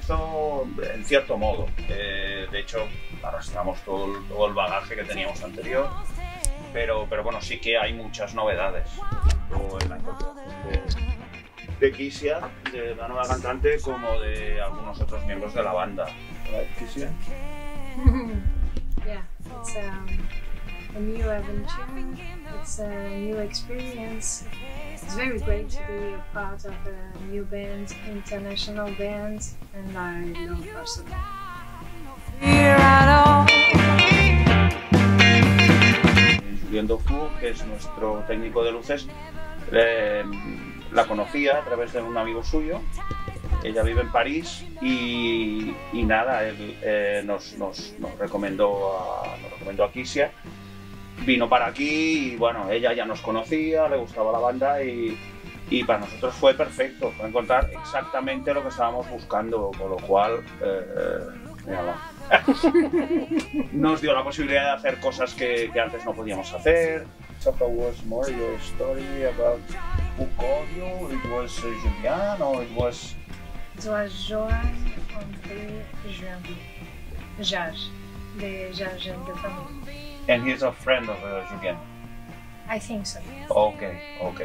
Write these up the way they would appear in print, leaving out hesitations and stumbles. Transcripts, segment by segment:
comienzo en cierto modo. De hecho, arrastramos todo el bagaje que teníamos anterior, pero bueno, sí que hay muchas novedades. Tanto en la incorporación de Kisia, de la nueva cantante, como de algunos otros miembros de la banda. ¿Verdad, Kisia? Yeah, it's a new adventure, it's a new experience. It's very great to be a part of a new band, international band, and I love Barcelona. Julien Dufour, que es nuestro técnico de luces, la conocía a través de un amigo suyo. Ella vive en París y nada, él nos recomendó a Kisia. Vino para aquí y bueno, ella ya nos conocía, le gustaba la banda y para nosotros fue perfecto, fue encontrar exactamente lo que estábamos buscando, con lo cual nos dio la posibilidad de hacer cosas que antes no podíamos hacer. How was more your story about who called you? It was Julien or it was... It was Joan-André Jage, de Jage and the Family. And he's a friend of Julien? I think so. Okay.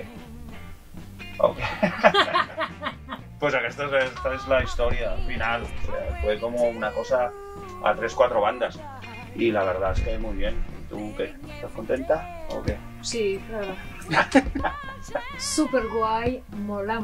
Pues esta es la historia final. O sea, fue como una cosa a 3-4 bandas. Y la verdad es que muy bien. ¿Y tú qué? ¿Estás contenta o qué? Sí, claro. Super guay, mola.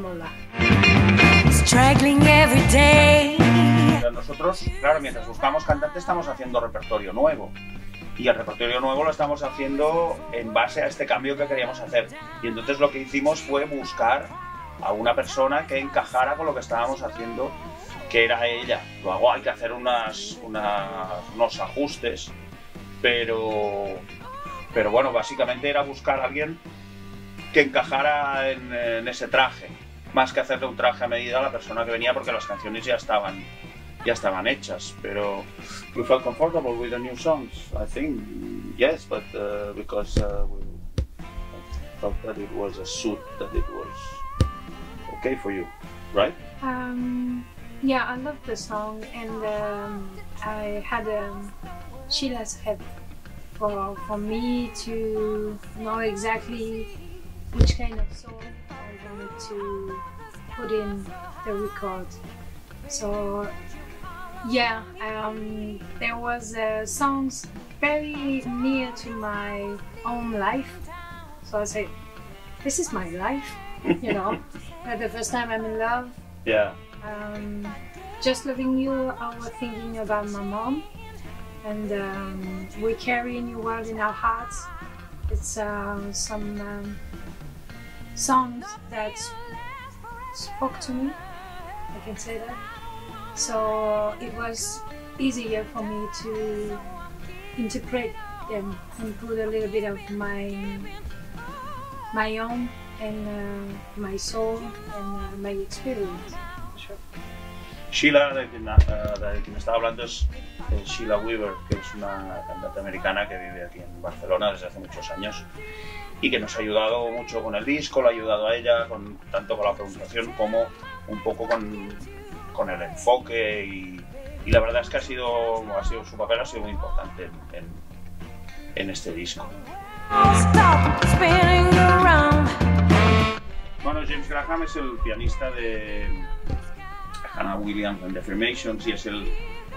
Nosotros, claro, mientras buscamos cantantes estamos haciendo repertorio nuevo. Y el repertorio nuevo lo estamos haciendo en base a este cambio que queríamos hacer. Y entonces lo que hicimos fue buscar a una persona que encajara con lo que estábamos haciendo, que era ella. Luego hay que hacer unos ajustes, pero bueno, básicamente era buscar a alguien que encajara en ese traje, más que hacerle un traje a medida a la persona que venía, porque las canciones ya estaban hechas, pero we felt comfortable with the new songs. I think yes, but because we thought that it was a suit, that it was okay for you, right? Yeah, I love the song, and I had Sheila's help for me to know exactly which kind of song I wanted to put in the record. So yeah, there was songs very near to my own life. So I say, this is my life, you know. The first time I'm in love. Yeah. Just Loving You, I was thinking about my mom. And we carry a new world in our hearts. It's some songs that spoke to me, I can say that. So it was easier for me to interpret them and put a little bit of my own and my soul and my experience. Sure. Sheila, de quien estaba hablando, es Sheila Weaver, que es una cantante americana que vive aquí en Barcelona desde hace muchos años y que nos ha ayudado mucho con el disco, lo ha ayudado a ella, tanto con la producción como un poco con el enfoque y la verdad es que su papel ha sido muy importante en este disco. Bueno, James Graham es el pianista de Hannah Williams and the Affirmations y es el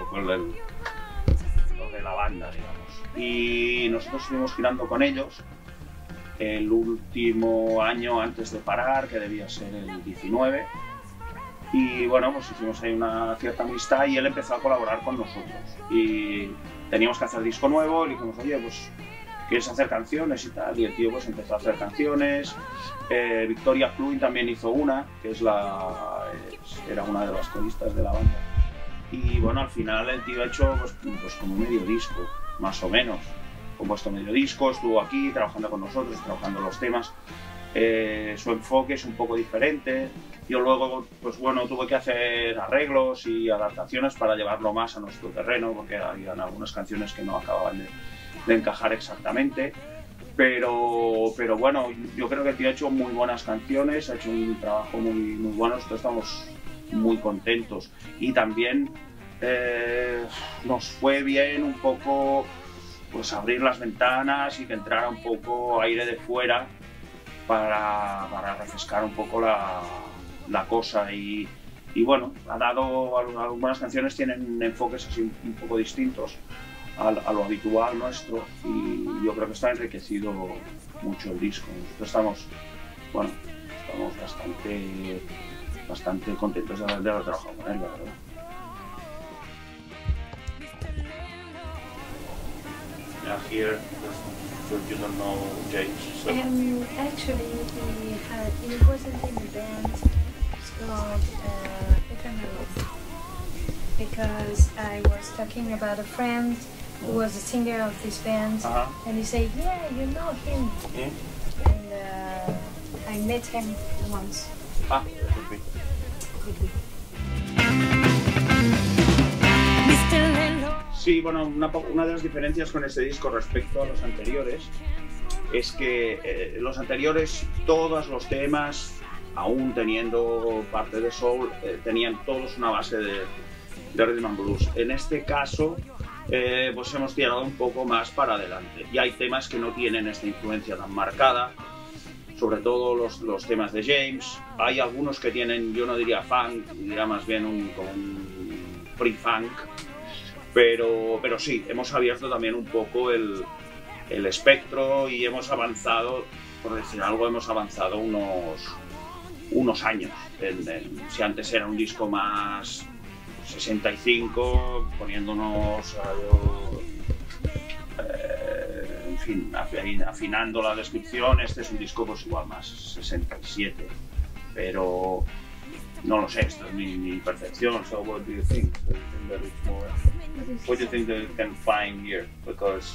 de la banda, digamos. Y nosotros estuvimos girando con ellos el último año antes de parar, que debía ser el 19. Y bueno, pues hicimos ahí una cierta amistad y él empezó a colaborar con nosotros. Y teníamos que hacer disco nuevo y le dijimos, oye, pues ¿quieres hacer canciones y tal? Y el tío pues empezó a hacer canciones. Victoria Fluin también hizo una, que era una de las coristas de la banda. Y bueno, al final el tío ha hecho pues como medio disco, más o menos. Compuesto medio disco, estuvo aquí trabajando con nosotros, trabajando los temas. Su enfoque es un poco diferente. Yo luego, pues bueno, tuve que hacer arreglos y adaptaciones para llevarlo más a nuestro terreno, porque habían algunas canciones que no acababan de encajar exactamente. Pero bueno, yo creo que el tío ha hecho muy buenas canciones, ha hecho un trabajo muy bueno. Nosotros estamos muy contentos. Y también nos fue bien un poco pues abrir las ventanas y que entrara un poco aire de fuera para refrescar un poco la cosa. Y bueno, ha dado, algunas canciones tienen enfoques así un poco distintos a lo habitual nuestro, y yo creo que está enriquecido mucho el disco. Nosotros estamos bastante contentos de haber trabajado con él, la verdad. Here, you don't know James. So. Actually, he wasn't in the band. It's called Ephemeral. Because I was talking about a friend who was a singer of this band, and he said, "Yeah, you know him." And I met him once. Ah, could be. Could be. Sí, bueno, una de las diferencias con este disco respecto a los anteriores es que los anteriores, todos los temas, aún teniendo parte de soul, tenían todos una base de rhythm and blues. En este caso, pues hemos tirado un poco más para adelante. Y hay temas que no tienen esta influencia tan marcada, sobre todo los temas de James. Hay algunos que tienen, yo no diría funk, diría más bien un pre-funk. Pero sí, hemos abierto también un poco el espectro y hemos avanzado, por decir algo, hemos avanzado unos años. Si antes era un disco más 65, poniéndonos en fin, afinando la descripción, este es un disco pues igual más 67, pero no lo sé, esto es mi percepción. So what do you think? Do you think that it's more? What do you think that you can find here? Because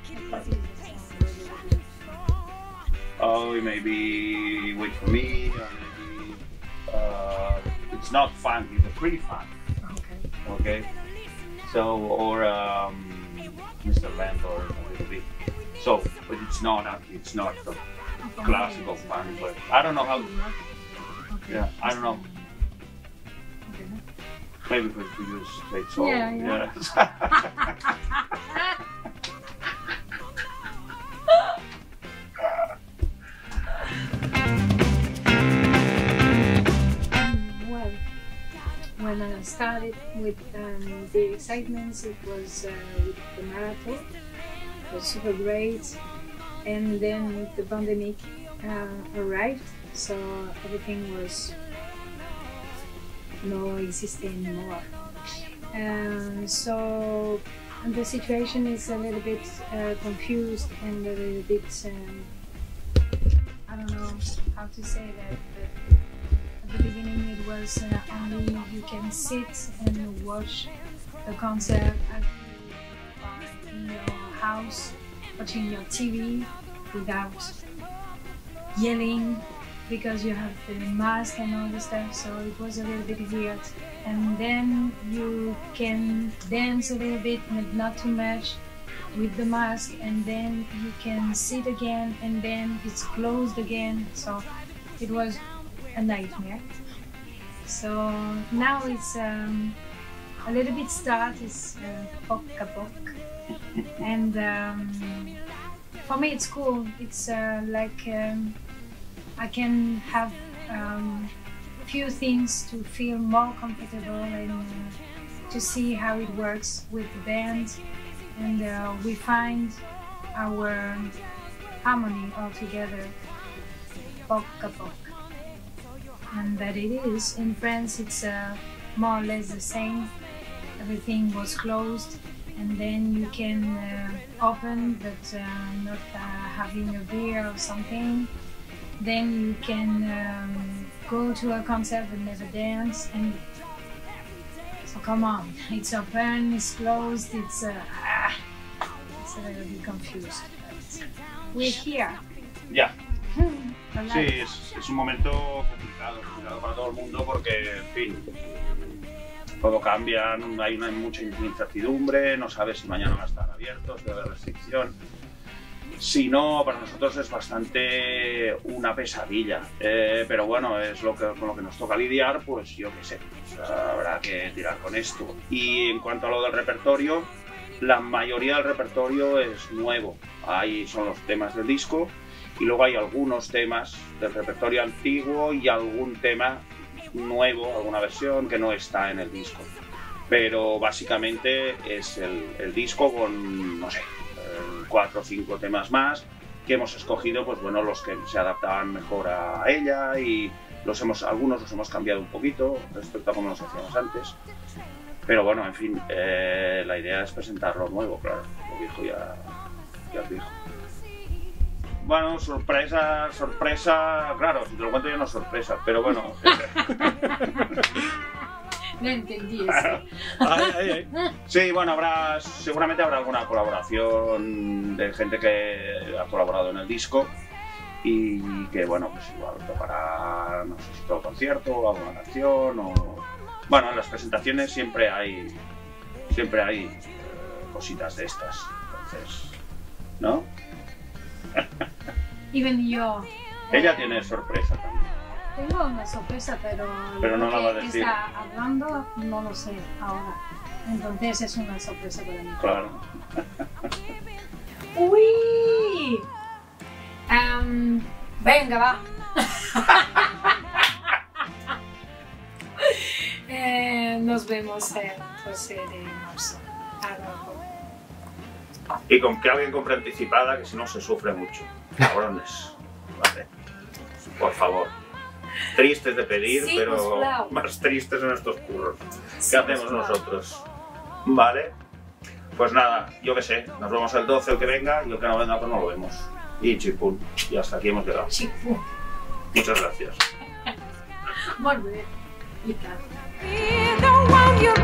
maybe Wait For Me, or maybe it's not funk, it's a pre-funk. Okay. So or Mr. Landlord a little bit. So, but it's not the classical funk. But I don't know how. Yeah, I don't know. Maybe we use straight soul. Yeah. Well, when I started with the excitements, it was with the marathon. It was super great, and then the pandemic arrived, so everything was no existing anymore. So the situation is a little bit confused and a little bit, I don't know how to say that, but at the beginning it was only you can sit and watch the concert in your house, watching your TV without yelling, because you have the mask and all the stuff, so it was a little bit weird. And then you can dance a little bit, but not too much, with the mask, and then you can sit again, and then it's closed again, so it was a nightmare. So now it's a little bit it's poc a poc, and for me it's cool. It's like I can have few things to feel more comfortable and to see how it works with the band, and we find our harmony all together, poc a poc. And that it is. In France it's more or less the same. Everything was closed, and then you can open, but not having a beer or something. Then you can go to a concert but never dance, and so come on, it's open, it's closed, it's a little bit confused. We're here. Ya. Sí, es un momento complicado para todo el mundo porque, en fin, todo cambia, hay mucha incertidumbre, no sabes si mañana va a estar abierto, si va a haber restricción. Si no, para nosotros es bastante una pesadilla, pero bueno, es con lo que nos toca lidiar, pues yo qué sé, habrá que tirar con esto. Y en cuanto a lo del repertorio, la mayoría del repertorio es nuevo. Ahí son los temas del disco y luego hay algunos temas del repertorio antiguo y algún tema nuevo, alguna versión que no está en el disco. Pero básicamente es el disco con, no sé, 4 o 5 temas más que hemos escogido, pues bueno, los que se adaptaban mejor a ella, y algunos los hemos cambiado un poquito respecto a cómo los hacíamos antes. Pero bueno, en fin, la idea es presentar lo nuevo, claro, lo viejo ya es viejo. Bueno, sorpresa, claro, si te lo cuento ya no es sorpresa, pero bueno. No entendí eso. Sí, bueno, seguramente habrá alguna colaboración de gente que ha colaborado en el disco y que, bueno, pues igual tocará, no sé si todo concierto o alguna canción o... Bueno, en las presentaciones siempre hay cositas de estas, entonces, ¿no? Even yo. Ella tiene sorpresa también. Tengo una sorpresa, pero no la va a que decir. está hablando no lo sé ahora. Entonces es una sorpresa para mí. Claro. ¡Uy! Venga, va. Nos vemos el 12 de marzo. Y con que alguien compre anticipada, que si no se sufre mucho. Cabrones. Vale. Por favor. Tristes de pedir, sí, pero más tristes en estos curros. Sí, ¿qué hacemos nosotros? Vale. Pues nada, yo qué sé. Nos vemos el 12 el que venga, y el que no venga pues no lo vemos. Y chipún. Y hasta aquí hemos llegado. Chipún. Muchas gracias. Volver. Y tal.